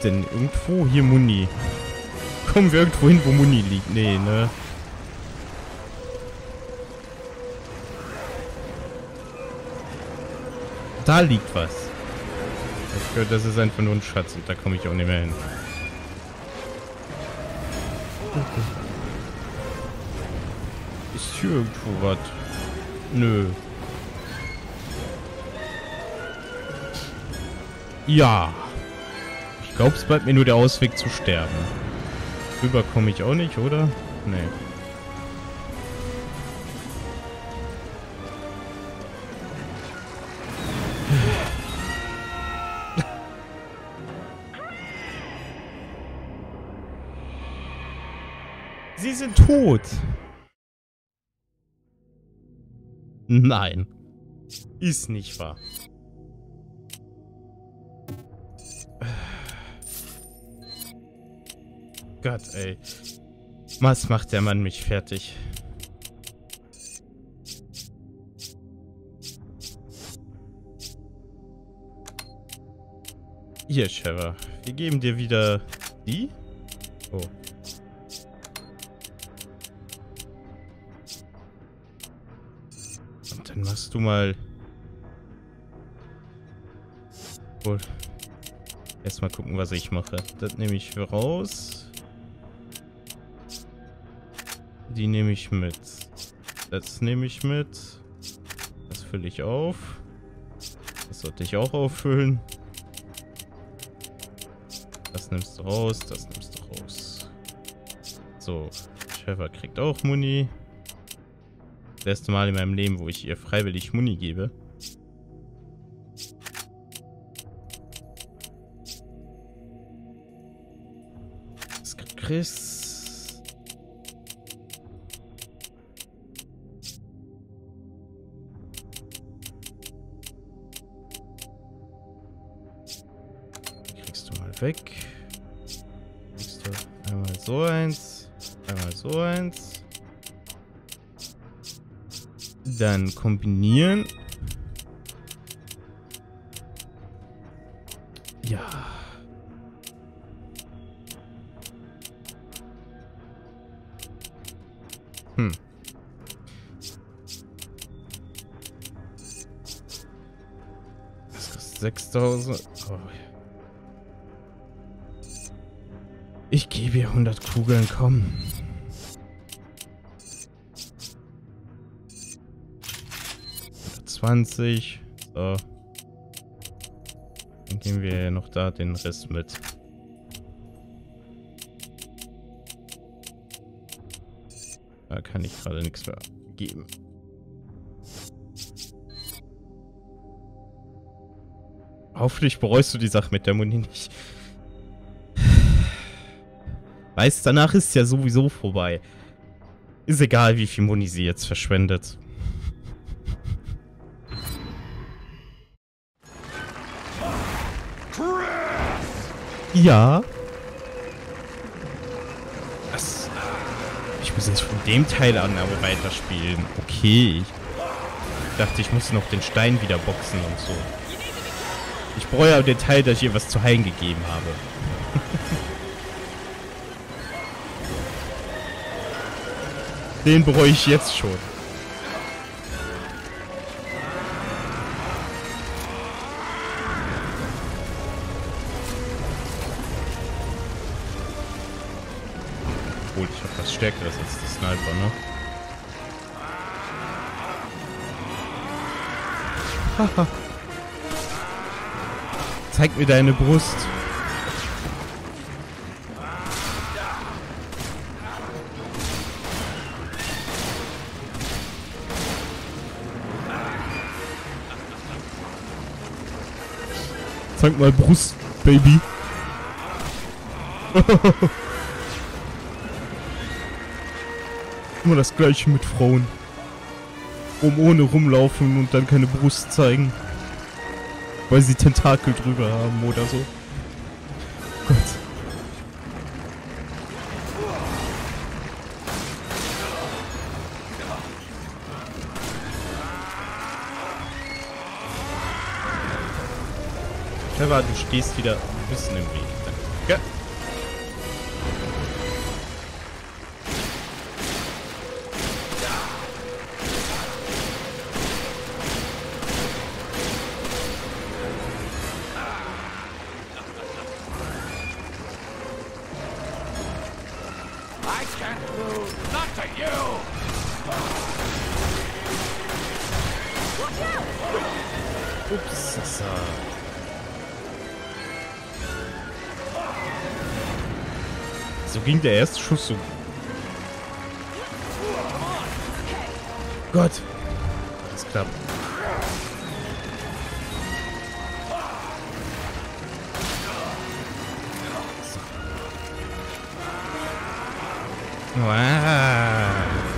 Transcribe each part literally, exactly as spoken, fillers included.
liegt denn irgendwo hier Muni? Kommen wir irgendwo hin, wo Muni liegt? Nee, ne? Da liegt was. Ich gehört, das ist einfach nur ein Schatz und da komme ich auch nicht mehr hin. Ist hier irgendwo was? Nö. Ja. Ich glaube, es bleibt mir nur der Ausweg zu sterben. Rüber komme ich auch nicht, oder? Nee. Sie sind tot. Nein. Ist nicht wahr. Gott, ey. Was macht der Mann mich fertig? Hier, Trevor. Wir geben dir wieder die? Oh. Und dann machst du mal... Oh. Erstmal gucken, was ich mache. Das nehme ich raus. Die nehme ich mit. Das nehme ich mit. Das fülle ich auf. Das sollte ich auch auffüllen. Das nimmst du raus, das nimmst du raus. So, Trevor kriegt auch Muni. Das erste Mal in meinem Leben, wo ich ihr freiwillig Muni gebe. Das kriegt Chris. Weg. Kriegst du einmal so eins, einmal so eins. Dann kombinieren. Ja. Hm. Das kostet sechstausend. Oh. Ich gebe ihr hundert Kugeln, komm. hundertzwanzig. So. Dann geben wir noch da den Rest mit. Da kann ich gerade nichts mehr geben. Hoffentlich bereust du die Sache mit der Muni nicht. Weißt, danach ist ja sowieso vorbei. Ist egal, wie viel Muni sie jetzt verschwendet. Ja. Das, ich muss jetzt von dem Teil an aber weiterspielen. Okay. Ich dachte, ich muss noch den Stein wieder boxen und so. Ich brauche ja den Teil, dass ich ihr was zu heilen gegeben habe. Den bereue ich jetzt schon. Obwohl, ich habe was Stärkeres als der Sniper, ne? Haha. Zeig mir deine Brust. Zeig mal Brust, Baby. Immer das gleiche mit Frauen. Um ohne rumlaufen und dann keine Brust zeigen. Weil sie Tentakel drüber haben oder so. Gott. Trevor, du stehst wieder ein bisschen im Weg. Danke. I can't lose. Not to you. Watch out. Ups, das so ging der erste Schuss so. Gott. Das klappt. Wow.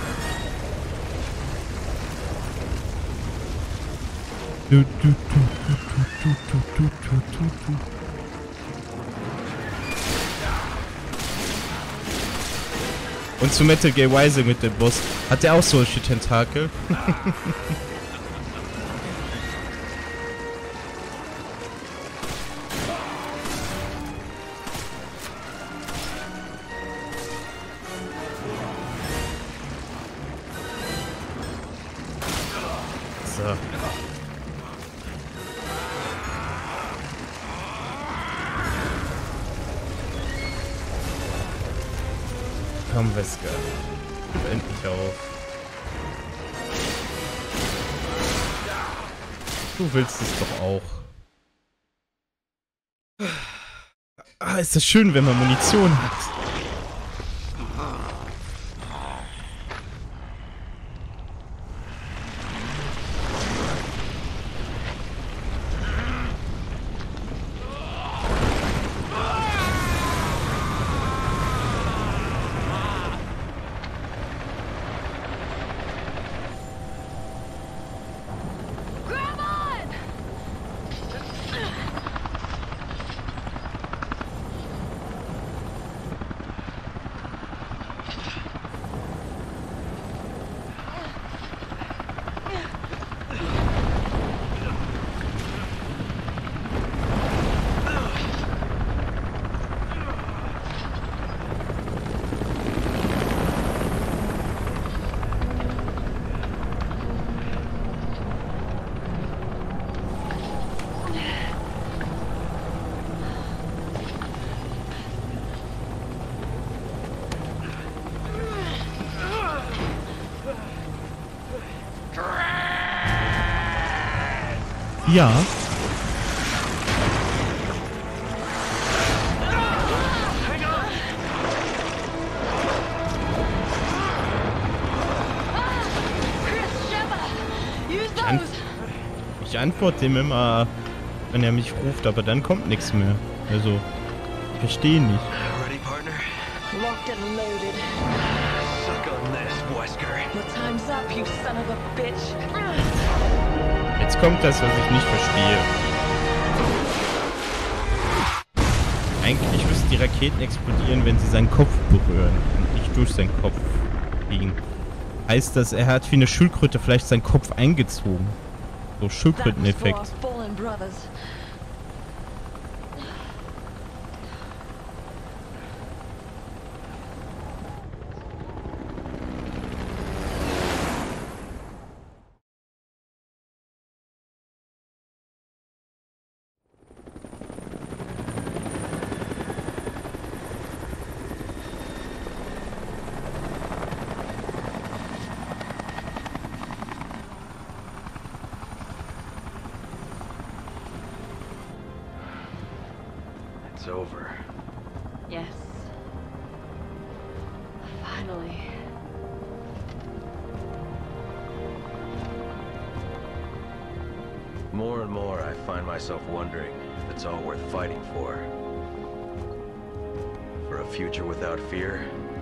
Du, du, du, du, du, du, du, du, du, du. Und zu Metal Gear Rising mit dem Boss. Hat der auch solche Tentakel? So. Komm, Wesker. Gib endlich auf. Du willst es doch auch. Ah, ist das schön, wenn man Munition hat. Ja. Ich, an ich antworte ihm immer, wenn er mich ruft, aber dann kommt nichts mehr. Also, ich verstehe nicht. Ready, partner? Locked and loaded. Suck on this, Wesker. Your time's up, you son of a bitch. Jetzt kommt das, was ich nicht verstehe. Eigentlich müssten die Raketen explodieren, wenn sie seinen Kopf berühren und nicht durch seinen Kopf fliegen. Heißt das, er hat wie eine Schildkröte vielleicht seinen Kopf eingezogen. So Schildkröteneffekt. It's over. Yes. Finally. More and more, I find myself wondering if it's all worth fighting for. For a future without fear?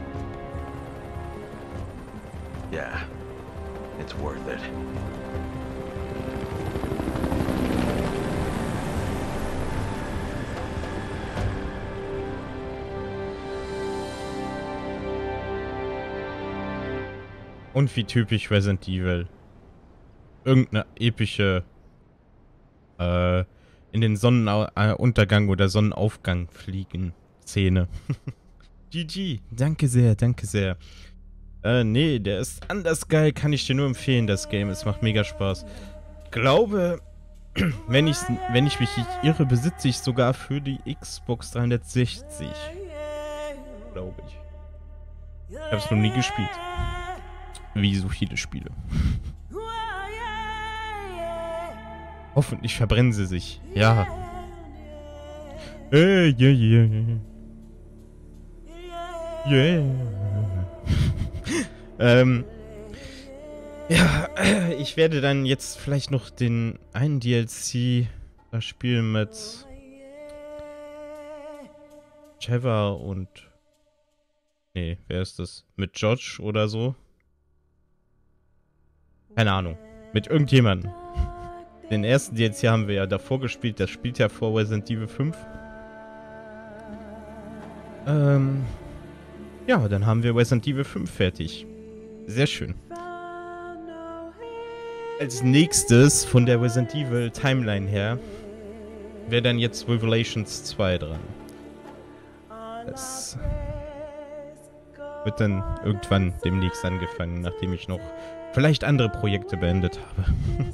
Yeah, it's worth it. Und wie typisch Resident Evil. Irgendeine epische äh, in den Sonnenuntergang oder Sonnenaufgang fliegen Szene. G G. Danke sehr, danke sehr. Äh, nee, der ist anders geil. Kann ich dir nur empfehlen, das Game. Es macht mega Spaß. Ich glaube, wenn, ich's, wenn ich mich nicht irre, besitze ich sogar für die Xbox dreihundertsechzig. Glaube ich. Ich habe es noch nie gespielt. Wie so viele Spiele. Hoffentlich verbrennen sie sich. Ja. Äh, yeah, yeah. Yeah. ähm. Ja, ich werde dann jetzt vielleicht noch den einen D L C da spielen mit Trevor und... Nee, wer ist das? Mit George oder so? Keine Ahnung. Mit irgendjemandem. Den ersten D L C haben wir ja davor gespielt. Das spielt ja vor Resident Evil fünf. Ähm... Ja, dann haben wir Resident Evil fünf fertig. Sehr schön. Als nächstes von der Resident Evil Timeline her wäre dann jetzt Revelations zwei dran. Das wird dann irgendwann demnächst angefangen, nachdem ich noch vielleicht andere Projekte beendet habe.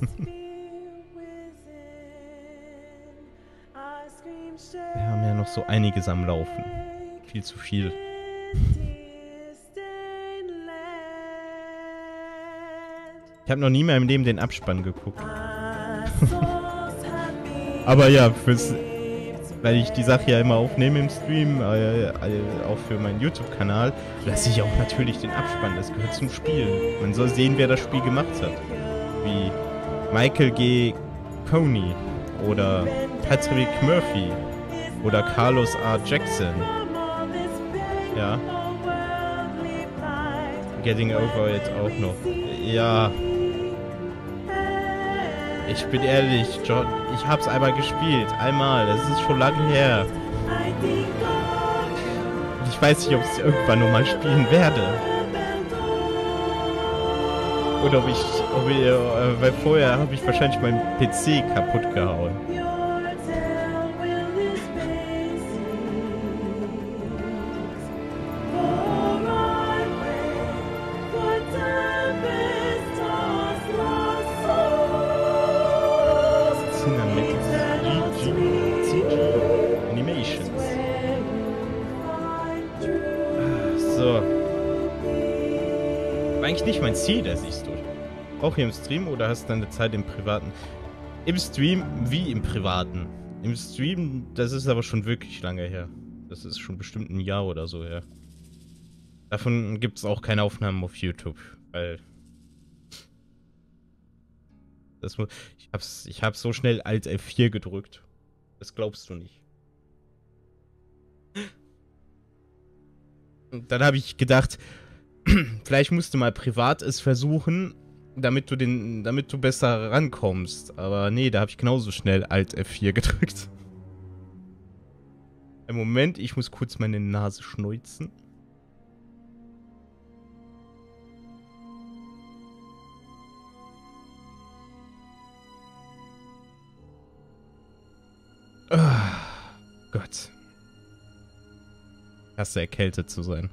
Wir haben ja noch so einiges am Laufen. Viel zu viel. Ich habe noch nie mehr im Leben den Abspann geguckt. Aber ja, fürs, weil ich die Sache ja immer aufnehme im Stream, äh, äh, auch für meinen YouTube-Kanal, lasse ich auch natürlich den Abspann. Das gehört zum Spiel. Man soll sehen, wer das Spiel gemacht hat. Wie Michael G. Coney oder Patrick Murphy oder Carlos R. Jackson. Ja. Getting Over It auch noch. Ja. Ich bin ehrlich, John, ich hab's einmal gespielt. Einmal. Das ist schon lange her. Ich weiß nicht, ob ich es irgendwann nochmal spielen werde. Oder ob ich, ob ich, äh, weil vorher habe ich wahrscheinlich meinen P C kaputt gehauen. Nicht mein Ziel, das siehst du. Auch hier im Stream oder hast du deine Zeit im Privaten? Im Stream wie im Privaten. Im Stream, das ist aber schon wirklich lange her. Das ist schon bestimmt ein Jahr oder so her. Davon gibt es auch keine Aufnahmen auf YouTube, weil... Das, ich hab's, ich hab's so schnell Alt F vier gedrückt. Das glaubst du nicht. Und dann habe ich gedacht... Vielleicht musst du mal privat es versuchen, damit du den, damit du besser rankommst. Aber nee, da habe ich genauso schnell Alt F vier gedrückt. Im Moment, ich muss kurz meine Nase schneuzen. Oh, Gott. Ich hasse erkältet zu sein.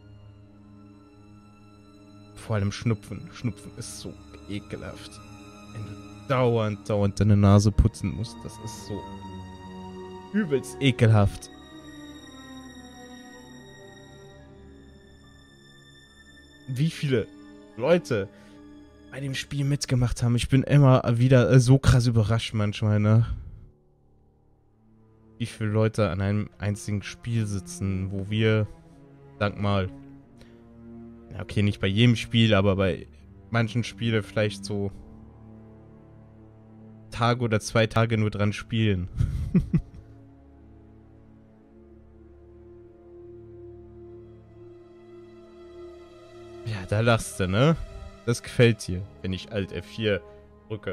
Vor allem Schnupfen. Schnupfen ist so ekelhaft. Wenn du dauernd, dauernd deine Nase putzen musst, das ist so übelst ekelhaft. Wie viele Leute bei dem Spiel mitgemacht haben. Ich bin immer wieder so krass überrascht manchmal, ne? Wie viele Leute an einem einzigen Spiel sitzen, wo wir, sag mal, okay, nicht bei jedem Spiel, aber bei manchen Spielen vielleicht so Tage oder zwei Tage nur dran spielen. Ja, da lachst du, ne? Das gefällt dir, wenn ich Alt F vier drücke.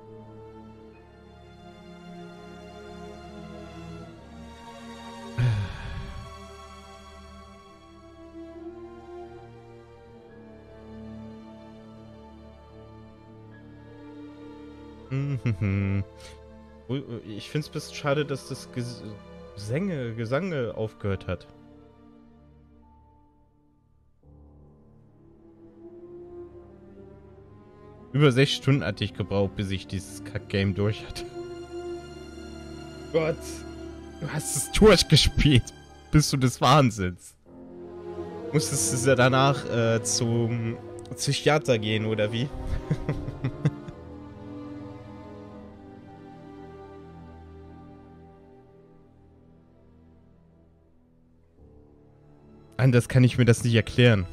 Ich finde es ein bisschen schade, dass das Gesänge, Gesange aufgehört hat. Über sechs Stunden hatte ich gebraucht, bis ich dieses Kack-Game durch hatte. Gott, du hast es durchgespielt. Bist du des Wahnsinns? Musstest du danach äh, zum Psychiater gehen, oder wie? Anders kann ich mir das nicht erklären.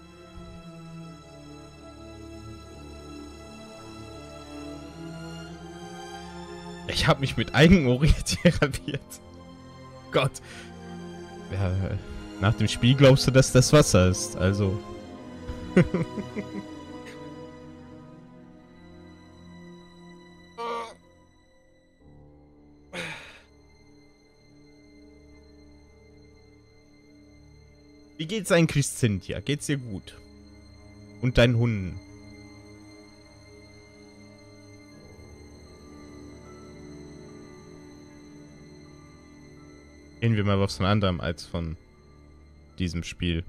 Ich habe mich mit Eigenurin therapiert. Gott. Ja, nach dem Spiel glaubst du, dass das Wasser ist, also. Wie geht's eigentlich, Cynthia? Geht's dir gut? Und deinen Hunden? Gehen wir mal was von anderem als von diesem Spiel.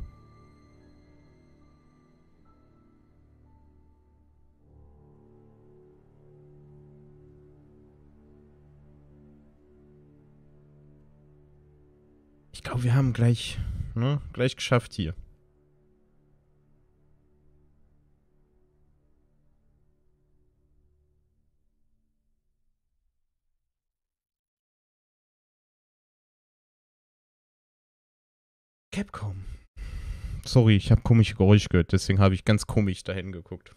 Ich glaube, wir haben gleich, ne, gleich geschafft hier. Capcom. Sorry, ich habe komische Geräusche gehört, deswegen habe ich ganz komisch dahin geguckt.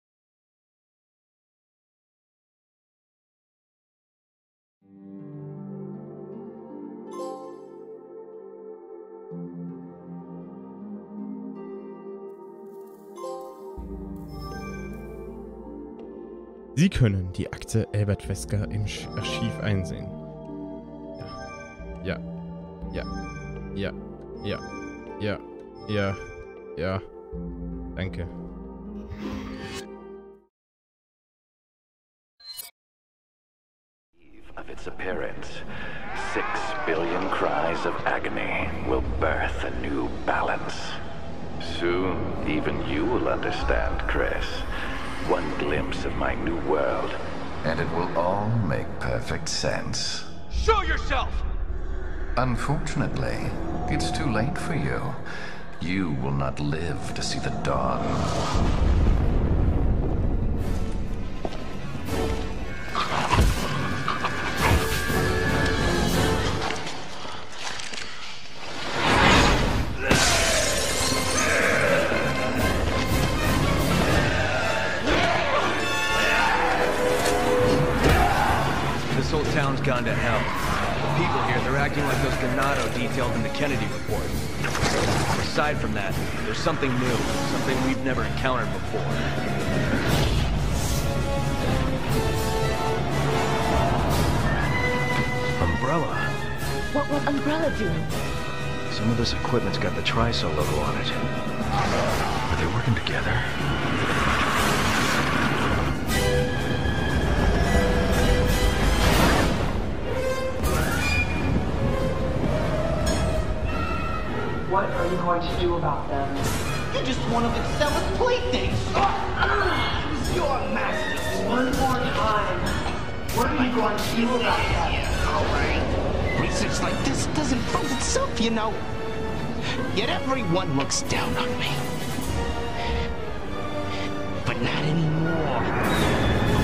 Sie können die Akte Albert Wesker im Archiv einsehen. Ja. Ja. Ja. Ja. Ja. Ja. Ja. Danke. Of its appearance, six billion cries of agony will birth a new balance. Soon, even you will understand, Chris. One glimpse of my new world, and it will all make perfect sense. Show yourself! Unfortunately, it's too late for you. You will not live to see the dawn. This whole town's gone to hell. The people here, they're acting like those Ganado detailed in the Kennedy report. Aside from that, there's something new, something we've never encountered before. Umbrella. What will Umbrella do? Some of this equipment's got the Triso logo on it. Are they working together? What are you going to do about them? You're just one of Excella's playthings! Who's your master? One more time. What are you going to do about that? Alright. Research like this doesn't fund itself, you know. Yet everyone looks down on me. But not anymore.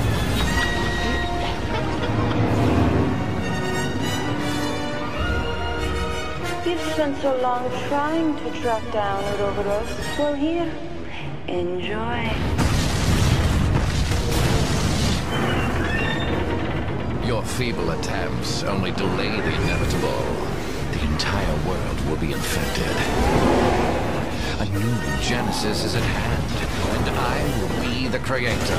You've spent so long trying to track down Ouroboros. Well, here, enjoy. Your feeble attempts only delay the inevitable. The entire world will be infected. A new Genesis is at hand, and I will be the creator.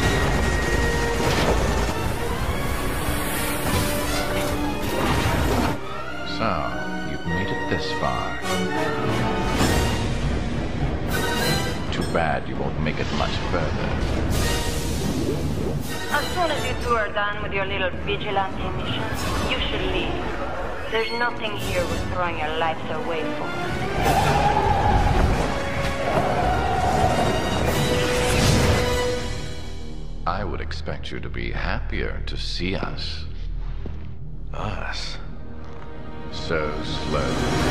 So, you've made it this far. Too bad you won't make it much further. As soon as you two are done with your little vigilante mission, you should leave. There's nothing here worth throwing your lives away for. I would expect you to be happier to see us. Us? So slow.